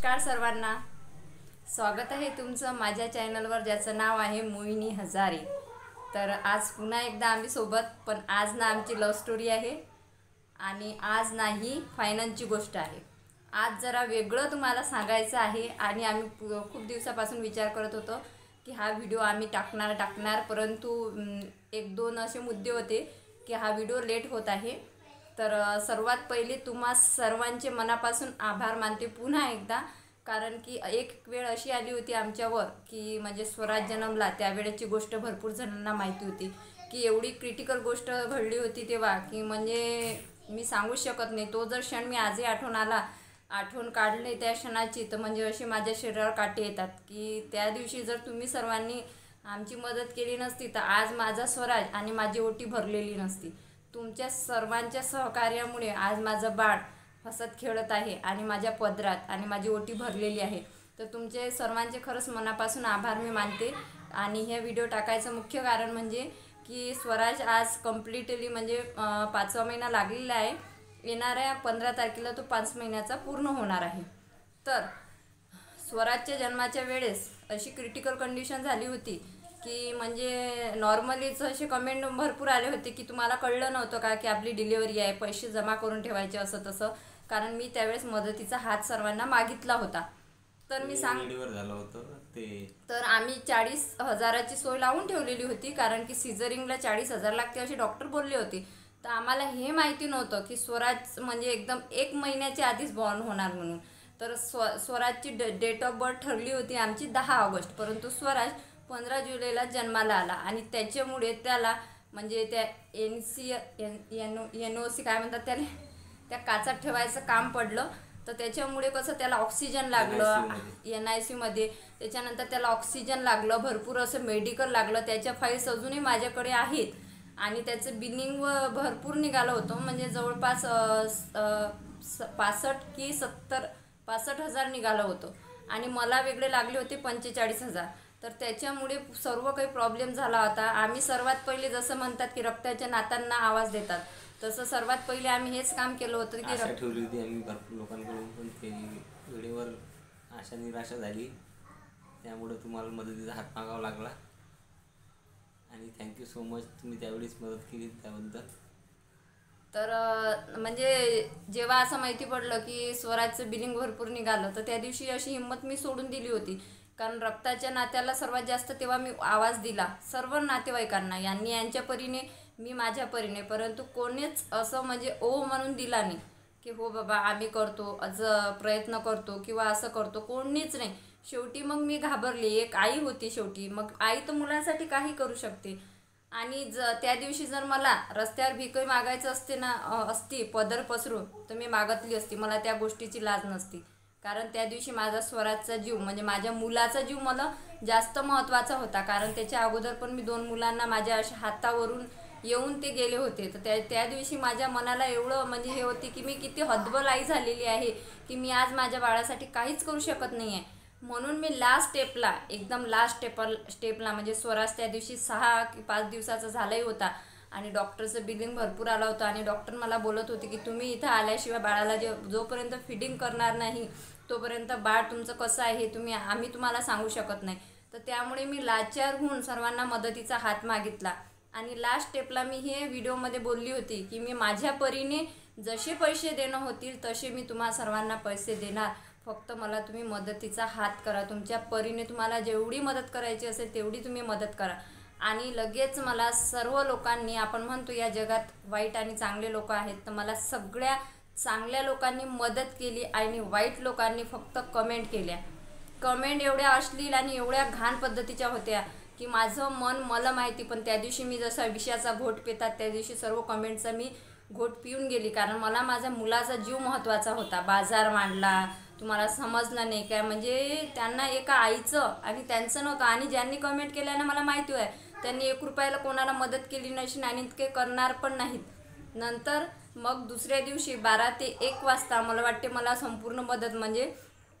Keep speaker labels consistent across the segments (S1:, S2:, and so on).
S1: नमस्कार सर्वांना, स्वागत आहे तुमचं माझ्या चॅनलवर ज्याचं नाव आहे मोहिनी हजारे। तर आज पुन्हा एकदा आम्ही सोबत, पण आज ना आमची लव्ह स्टोरी आहे आणि आज नाही फायनान्सची गोष्ट आहे। आज जरा वेगळं तुम्हाला सांगायचं आहे आणि आम्ही खूप दिवसापासून विचार करत होतो की हा व्हिडिओ आम्ही टाकणार परंतु एक दोन असे मुद्दे होते की हा व्हिडिओ लेट होत आहे। तर सर्वात पहिले तुम्हा सर्वांचे मनापासून आभार मानते पुन्हा एकदा, कारण की एक वेळ अशी आली होती आमच्यावर की म्हणजे स्वराज जन्मला त्यावेळेची गोष्ट भरपूर जणांना माहिती होती की एवढी क्रिटिकल गोष्ट घडली होती तेव्हा की म्हणजे मी सांगू शकत नाही। तो जर क्षण मी आजही आठवण काढले त्या क्षणाची तर म्हणजे अशी माझ्या शरीरावर काटे येतात की त्या दिवशी जर तुम्ही सर्वांनी आमची मदत केली नसती तर आज माझा स्वराज आणि माझी ओटी भरलेली नसती। तुमच्या सर्वांच्या सहकार्यामुळे आज माझं बाळ हसत खेळत आहे आणि माझ्या पदरात आणि माझी ओटी भरलेली आहे। तर तुमचे सर्वांचे खरंच मनापासून आभार मी मानते। आणि हे व्हिडिओ टाकायचं मुख्य कारण म्हणजे की स्वराज आज कम्प्लिटली म्हणजे 5वा महिना लागलेला आहे। येणाऱ्या 15 तारखेला तो 5 महिन्याचा पूर्ण होणार आहे। तर स्वराजच्या जन्माच्या वेळेस अशी क्रिटिकल कंडिशन झाली होती की म्हणजे नॉर्मलीच असे कमेंट भरपूर आले होते की तुम्हाला कळलं नव्हतं का की आपली डिलिव्हरी आहे, पैसे जमा करून ठेवायचे असं तसं, कारण मी त्यावेळेस मदतीचा हात सर्वांना मागितला होता। तर मी
S2: झालं होतं ते,
S1: तर आम्ही 40,000ची सोय लावून ठेवलेली होती, कारण की सिझरिंगला 40,000 लागते असे डॉक्टर बोलले होते। तर आम्हाला हे माहिती नव्हतं की स्वराज म्हणजे एकदम 1 महिन्याच्या आधीच बॉर्न होणार म्हणून। तर स्वराजची डेट ऑफ बर्थ ठरली होती आमची 10 ऑगस्ट, परंतु स्वराज 15 जुलैला जन्माला आला आणि त्याच्यामुळे त्याला म्हणजे त्या NOC काय म्हणतात त्याला, त्या काचात ठेवायचं काम पडलं। तर त्याच्यामुळे कसं त्याला ऑक्सिजन लागलं NICU मध्ये, त्याच्यानंतर त्याला ऑक्सिजन लागलं, भरपूर असं मेडिकल लागलं। त्याच्या फाईल्स अजूनही माझ्याकडे आहेत आणि त्याचं बिलिंग भरपूर निघालं होतं, म्हणजे जवळपास 65 की 65,000 निघालं होतं आणि मला वेगळे लागले होते 45,000। तर त्याच्यामुळे सर्व काही प्रॉब्लेम झाला होता। आम्ही सर्वात पहिले जसं म्हणतात की रक्ताच्या नात्यांना आवाज देतात, तसं सर्वात पहिले आम्ही हेच काम केलं होतं की
S2: आशा ठेवली होती आम्ही भरपूर लोकांकडून, पण ते वेळेवर आशा निराशा झाली, त्यामुळे तुम्हाला मदतीचा हात मागावा लागला आणि थँक्यू सो मच, तुम्ही त्यावेळेस मदत केली त्याबद्दल।
S1: तर म्हणजे जेव्हा असं माहिती पडलं की स्वराजचं बिलिंग भरपूर निघालं तर त्या दिवशी अशी हिंमत मी सोडून दिली होती, कारण रक्ताच्या नात्याला सर्वात जास्त तेव्हा मी आवाज दिला सर्व नातेवाईकांना, यांच्या परीने मी माझ्या परीने, परंतु कोणीच असं म्हणजे ओ म्हणून दिला नाही की हो बाबा आम्ही करतो, प्रयत्न करतो किंवा असं करतो, कोणीच नाही। शेवटी मग मी घाबरली, एक आई होती शेवटी, मग आई तर मुलांसाठी काही करू शकते। आणि त्या दिवशी जर मला रस्त्यावर भिकही मागायचं असती पदर पसरून तर मी मागितली असती, मला त्या गोष्टीची लाज नसती, कारण त्या दिवशी माझा स्वराजचा जीव म्हणजे माझ्या मुलाचा जीव मला जास्त महत्त्वाचा होता। कारण त्याच्या अगोदर पण मी 2 मुलांना माझ्या अशा हातावरून येऊन ते गेले होते। तर त्या दिवशी माझ्या मनाला एवढं म्हणजे हे होती की मी किती हतबल आई झालेली आहे की मी आज माझ्या बाळासाठी काहीच करू शकत नाही आहे। म्हणून मी एकदम लास्ट स्टेपला म्हणजे स्वराज त्या दिवशी 6 की 5 दिवसाचा झालाही होता आणि डॉक्टरचं बिलिंग भरपूर आलं होतं आणि डॉक्टर मला बोलत होते की तुम्ही इथं आल्याशिवाय बाळाला जोपर्यंत फिडिंग करणार नाही तोपर्यंत बाळ तुमचं कसं आहे हे आम्ही तुम्हाला सांगू शकत नाही। तर त्यामुळे मी लाचार होऊन सर्वांना मदतीचा हात मागितला आणि लास्ट स्टेपला मी हे व्हिडिओमध्ये बोलली होती की मी माझ्या परीने जसे पैसे देणं होतील तसे मी तुम्हा सर्वांना पैसे देणार, फक्त मला तुम्ही मदतीचा हात करा, तुमच्या परीने तुम्हाला जेवढी मदत करायची असेल तेवढी तुम्ही मदत करा। आणि लगेच मला सर्व लोकांनी, आपण म्हणतो या जगात वाईट आणि चांगले लोक आहेत, तर मला सगळ्या चांगल्या लोकांनी मदत केली आणि वाईट लोकांनी फक्त कमेंट केल्या। कमेंट एवढ्या अश्लील आणि एवढ्या घाण पद्धतीच्या होत्या की माझं मन मला माहिती, पण त्या दिवशी मी जसा विषयाचा घोट पितात त्या दिवशी सर्व कमेंटचा मी घोट पिऊन गेली, कारण मला माझ्या मुलाचा जीव महत्त्वाचा होता। बाजार मांडला, तुम्हाला समजलं नाही काय, म्हणजे त्यांना एका आईचं आणि त्यांचं नव्हतं। आणि ज्यांनी कमेंट केल्यानं मला माहिती आहे त्यांनी 1 रुपयाला कोणाला मदत केली नसेल आणि ते करणार पण नाहीत। नंतर मग दुसऱ्या दिवशी 12 ते 1 वाजता मला वाटते मला संपूर्ण मदत म्हणजे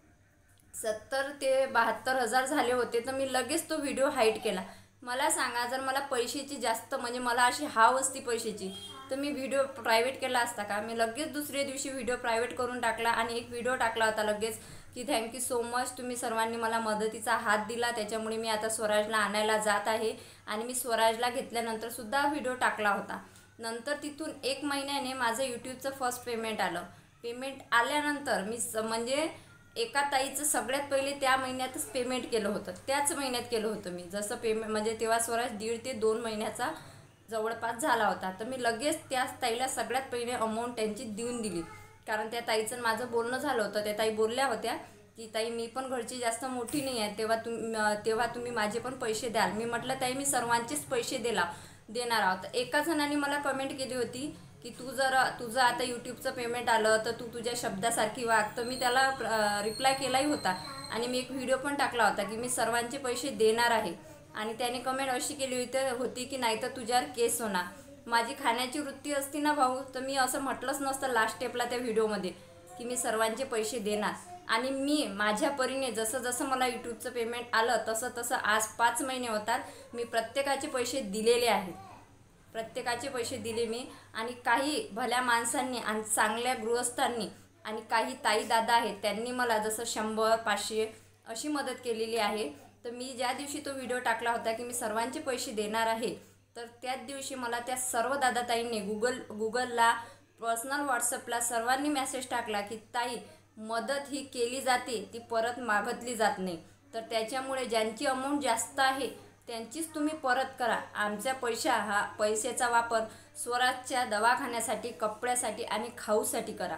S1: 70 ते 72,000 झाले होते। तर मी लगेच तो व्हिडिओ हाईड केला। मला सांगा, जर मला पैशाची जास्त म्हणजे मला अशी हाव असती पैशाची तर मी व्हिडिओ प्रायव्हेट केला असता का? मी लगेच दुसऱ्या दिवशी व्हिडिओ प्रायव्हेट करून टाकला आणि एक व्हिडिओ टाकला होता लगेच की थँक्यू सो मच, तुम्ही सर्वांनी मला मदतीचा हात दिला, त्याच्यामुळे मी आता स्वराजला आणायला जात आहे. आणि मी स्वराजला घेतल्यानंतरसुद्धा व्हिडिओ टाकला होता. नंतर तिथून 1 महिन्याने माझं यूट्यूबचं फर्स्ट पेमेंट आलं. पेमेंट आल्यानंतर मी म्हणजे एका ताईचं सगळ्यात पहिले त्या महिन्यातच पेमेंट केलं होतं, त्याच महिन्यात केलं होतं मी. जसं पेमेंट म्हणजे तेव्हा स्वराज 1.5 ते 2 महिन्याचा जवळपास झाला होता. तर मी लगेच त्या ताईला सगळ्यात पहिले अमाऊंट त्यांची देऊन दिली. कारण त्या ताईचं माझं बोलणं झालं होतं. त्या ताई बोलल्या होत्या की ताई मी पण घरची जास्त मोठी नाही आहे, तेव्हा तुम्ही माझे पण पैसे द्याल. मी म्हटलं ताई मी सर्वांचेच पैसे देणार आहोत. एका जणाने मला कमेंट केली होती की तुझं आता यूट्यूबचं पेमेंट आलं तर तू तुझ्या शब्दासारखी वाग. तर मी त्याला रिप्लाय केलाही होता आणि मी एक व्हिडिओ पण टाकला होता की मी सर्वांचे पैसे देणार आहे. आणि त्याने कमेंट अशी केली होती की नाही तर तुझ्यावर केस होणार. माझी खाण्याची वृत्ती असती ना भाऊ, तर मी असं म्हटलंच नसतं लास्ट स्टेपला त्या व्हिडिओमध्ये की मी सर्वांचे पैसे देणार. आणि मी माझ्या परीने जसं मला यूट्यूबचं पेमेंट आलं तसं आज 5 महिने होतात, मी प्रत्येकाचे पैसे दिलेले आहेत. प्रत्येकाचे पैसे दिले मी. आणि काही भल्या माणसांनी आणि चांगल्या गृहस्थांनी आणि काही ताई दादा आहेत, त्यांनी मला जसं 100-500 अशी मदत केलेली आहे. तर मी ज्या दिवशी तो व्हिडिओ टाकला होता की मी सर्वांचे पैसे देणार आहे, तर त्याच दिवशी मला त्या सर्व दादाताईंनी गुगलला पर्सनल व्हॉट्सअपला सर्वांनी मेसेज टाकला की ताई मदत ही केली जाते, ती परत मागितली जात नाही. तर त्याच्यामुळे ज्यांची अमाऊंट जास्त आहे त्यांचीच तुम्ही परत करा. आमच्या पैशाचा वापर स्वराजच्या दवाखान्यासाठी, कपड्यासाठी आणि खाऊसाठी करा.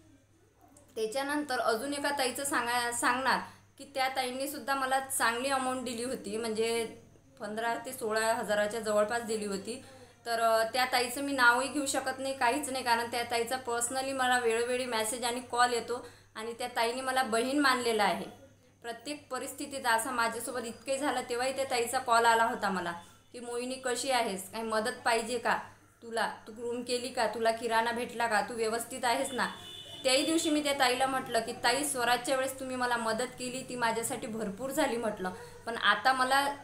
S1: त्याच्यानंतर अजून एका ताईचं सांगणार की त्या ताईंनीसुद्धा मला चांगली अमाऊंट दिली होती, म्हणजे 15 ते 16 हजाराच्या जवळपास दिली होती. तर त्या ताईचं मी नावही घेऊ शकत नाही, काहीच नाही, कारण त्या ताईचा पर्सनली मला वेळोवेळी मेसेज आणि कॉल येतो. आणि त्या ताईने मला बहीण मानलेलं आहे. प्रत्येक परिस्थितीत असं माझ्यासोबत इतके झालं तेव्हाही त्या ताईचा कॉल आला होता मला की मोहिनी कशी आहेस, काही मदत पाहिजे का तुला, तू रूम केली का, तुला किराणा भेटला का, तू व्यवस्थित आहेस ना. त्याही दिवशी मी त्या ताईला म्हटलं की ताई स्वराजच्या वेळेस तुम्ही मला मदत केली, ती माझ्यासाठी भरपूर झाली म्हटलं, पण आता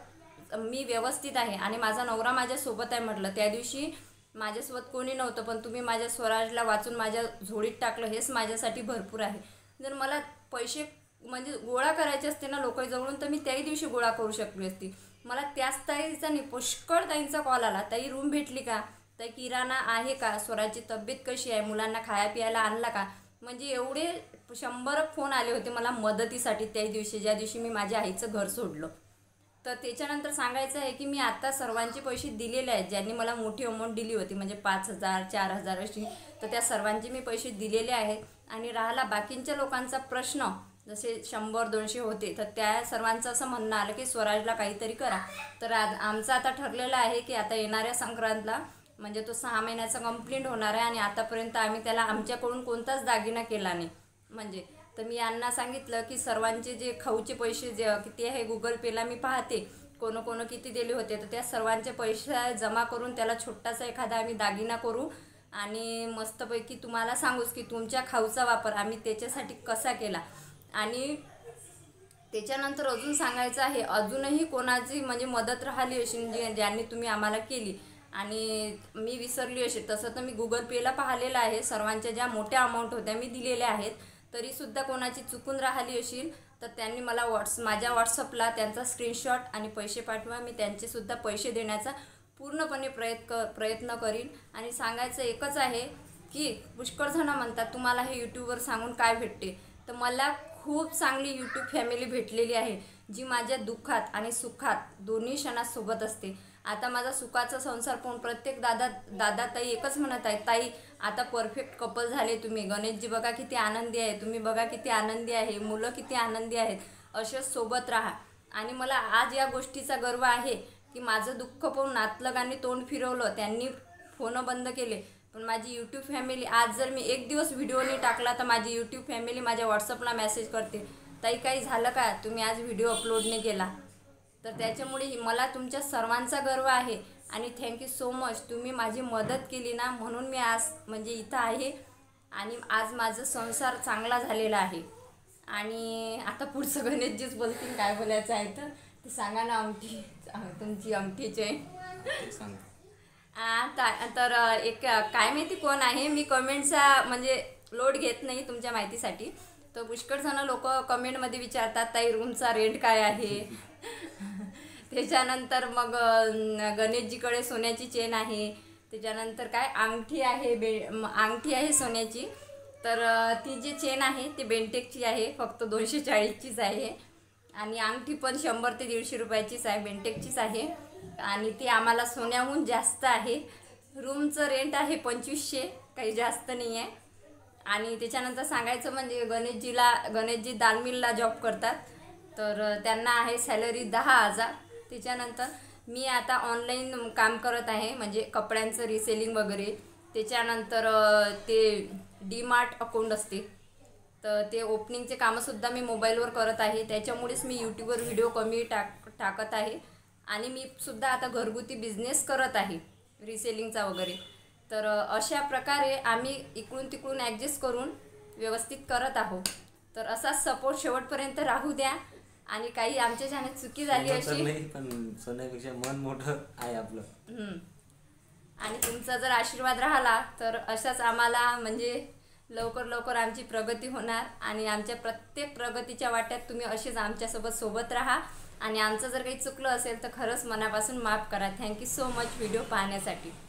S1: मी व्यवस्थित आहे आणि माझा नवरा माझ्यासोबत आहे म्हटलं. त्या दिवशी माझ्यासोबत कोणी नव्हतं, पण तुम्ही माझ्या स्वराजला वाचून माझ्या झोळीत टाकलं, हेच माझ्यासाठी भरपूर आहे. जर मला पैसे म्हणजे गोळा करायचे असते ना लोकांजवळून, तर मी त्याही दिवशी गोळा करू शकली असती. मला त्याच ताईचा नाही, पुष्कळ ताईंचा कॉल आला, ताई रूम भेटली का, ताई किराणा आहे का, स्वराजची तब्येत कशी आहे, मुलांना खाया पियाला आणला का. म्हणजे एवढे 100 फोन आले होते मला मदतीसाठी त्याही दिवशी, ज्या दिवशी मी माझ्या आईचं घर सोडलं. तर त्याच्यानंतर सांगायचं आहे की मी आता सर्वांचे पैसे दिलेले आहेत. ज्यांनी मला मोठी अमाऊंट दिली होती म्हणजे 5,000 4,000 अशी, तर त्या सर्वांचे मी पैसे दिलेले आहेत. आणि राहिला बाकींच्या लोकांचा प्रश्न, जसे 100-200 होते, तर त्या सर्वांचं असं म्हणणं आलं की स्वराजला काहीतरी करा. तर आमचं आता ठरलेलं आहे की आता येणाऱ्या संक्रांतला म्हणजे तो 6 महिन्याचा कंप्लीट होणार आहे आणि आतापर्यंत आम्ही त्याला आमच्याकडून कोणताच दागिना केला नाही. म्हणजे तर मी यांना सांगितलं की सर्वांचे जे खाऊचे पैसे जे किती आहे गुगल पेला मी पाहते कोण किती दिले होते, तर त्या सर्वांचे पैसे जमा करून त्याला छोटासा एखादा आम्ही दागिना करू आणि मस्तपैकी तुम्हाला सांगूच की तुमच्या खाऊचा वापर आम्ही त्याच्यासाठी कसा केला. आणि त्याच्यानंतर अजून सांगायचं आहे, अजूनही कोणाची म्हणजे मदत राहिली अशी ज्यांनी तुम्ही आम्हाला केली आणि मी विसरली असेल, तसं तर मी गुगल पेला पाहिलेलं आहे, सर्वांच्या ज्या मोठ्या अमाऊंट होत्या मी दिलेल्या आहेत. तरीसुद्धा कोणाची चुकून राहिली असेल तर त्यांनी मला माझ्या व्हॉट्सअपला त्यांचा स्क्रीनशॉट आणि पैसे पाठवा. मी त्यांचेसुद्धा पैसे देण्याचा पूर्णपणे प्रयत्न करीन. आणि सांगायचं एकच आहे की पुष्कळ जणं म्हणतात तुम्हाला हे यूट्यूबवर सांगून काय भेटते, तर मला खूप चांगली यूट्यूब फॅमिली भेटलेली आहे, जी माझ्या दुःखात आणि सुखात दोन्ही क्षणात सोबत असते. आता माझा सुखाचा संसार पाहून प्रत्येक दादा ताई एकच म्हणत आहे, ताई आता परफेक्ट कपल झाले तुम्ही, गणेशजी बघा किती आनंदी आहे, तुम्ही बघा किती आनंदी आहे, मुलं किती आनंदी आहेत, असेच सोबत राहा. आणि मला आज या गोष्टीचा गर्व आहे की माझं दुःख पाहून नातलगांनी तोंड फिरवलं, त्यांनी फोन बंद केले, पण माझी यूट्यूब फॅमिली आज जर मी एक दिवस व्हिडिओ नाही टाकला तर माझी यूट्यूब फॅमिली माझ्या व्हॉट्सअपला मेसेज करते, ताई काही झालं का, तुम्ही आज व्हिडिओ अपलोड नाही केला. तर त्याच्यामुळे मला तुमच्या सर्वांचा गर्व आहे आणि थँक्यू सो मच. तुम्ही माझी मदत केली ना, म्हणून मी आज म्हणजे इथं आहे आणि आज माझं संसार चांगला झालेला आहे. आणि आता पुढचं गणेशजीच बोलतील काय बोलायचं आहे तर ते सांगा ना. तुमची आमटीचे तर एक काय माहिती कोण आहे, मी कमेंटचा म्हणजे लोड घेत नाही तुमच्या माहितीसाठी. तर पुष्कळ जण लोक कमेंटमध्ये विचारतात ताई रूमचा रेंट काय आहे. त्याच्यानंतर मग गणेशजीकडे सोन्याची चेन आहे. त्याच्यानंतर काय अंगठी आहे, अंगठी आहे सोन्याची. तर ती जी चेन आहे ती बेंटेकची आहे, फक्त 240चीच आहे. आणि अंगठी पण 100 ते 150 रुपयाचीच आहे, बेंटेकचीच आहे. आणि ती आम्हाला सोन्याहून जास्त आहे. रूमचं रेंट आहे 2500, काही जास्त नाही आहे. आणि त्याच्यानंतर सांगायचं म्हणजे गणेशजी दाल मिलला जॉब करतात. तर त्यांना आहे सॅलरी 10,000. त्याच्यानंतर मी आता ऑनलाईन काम करत आहे, म्हणजे कपड्यांचं रिसेलिंग वगैरे. त्याच्यानंतर ते डीमार्ट अकाउंट असते, तर ते ओपनिंगचे कामंसुद्धा मी मोबाईलवर करत आहे. त्याच्यामुळेच मी यूट्यूबवर व्हिडिओ कमी टाकत आहे. आणि मी सुद्धा आता घरगुती बिझनेस करत आहे रिसेलिंगचा वगैरे. तर अशा प्रकारे आम्ही इकडून तिकडून ॲडजस्ट करून व्यवस्थित करत आहोत. तर असाच सपोर्ट शेवटपर्यंत राहू द्या. आणि काही आमच्या ह्याने चुकी झाली अशी,
S2: पण सोन्यापेक्षा मन मोठं आहे आपलं.
S1: आणि तुमचा जर आशीर्वाद राहिला तर अशाच आम्हाला म्हणजे लवकर आमची प्रगती होणार. आणि आमच्या प्रत्येक प्रगतीच्या वाट्यात तुम्ही असेच आमच्यासोबत राहा. आणि आमचं जर काही चुकलं असेल तर खरंच मनापासून माफ करा. थँक्यू सो मच व्हिडिओ पाहण्यासाठी.